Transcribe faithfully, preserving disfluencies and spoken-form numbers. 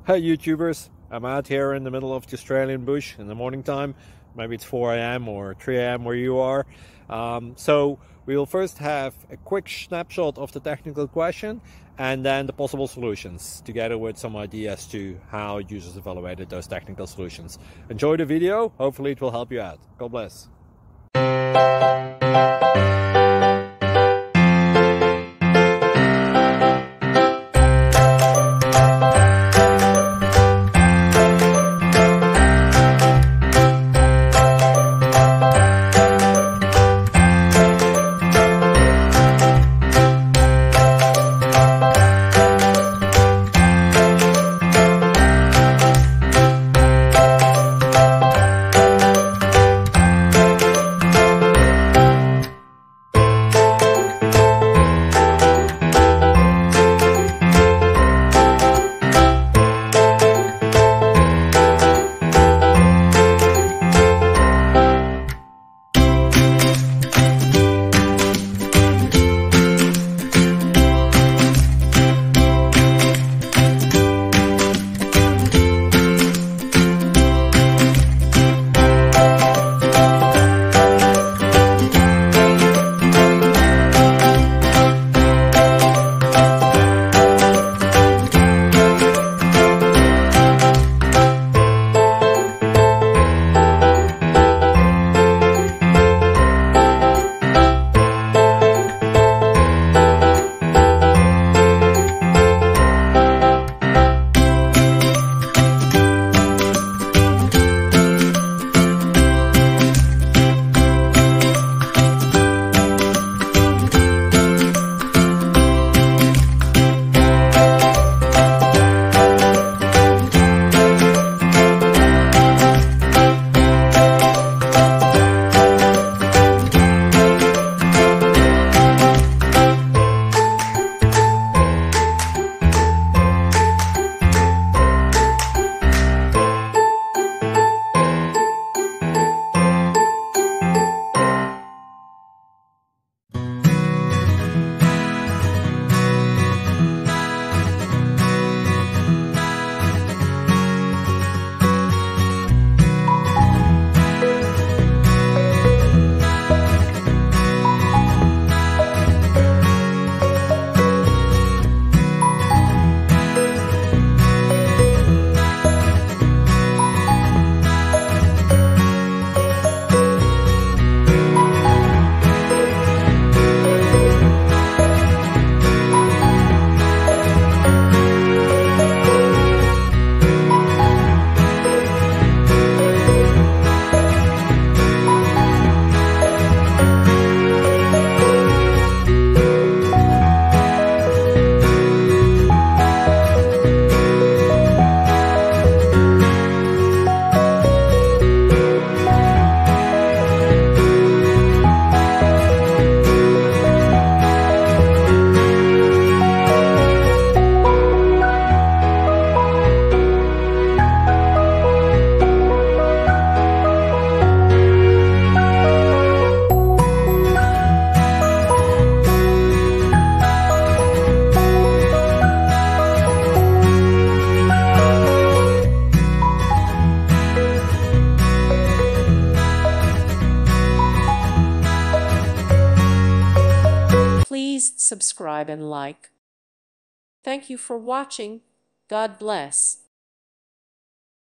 Hi YouTubers, I'm out here in the middle of the Australian bush in the morning time. Maybe it's four A M or three A M where you are. Um, so we will first have a quick snapshot of the technical question and then the possible solutions, together with some ideas to how users evaluated those technical solutions. Enjoy the video, hopefully it will help you out. God bless. Please subscribe and like. Thank you for watching. God bless.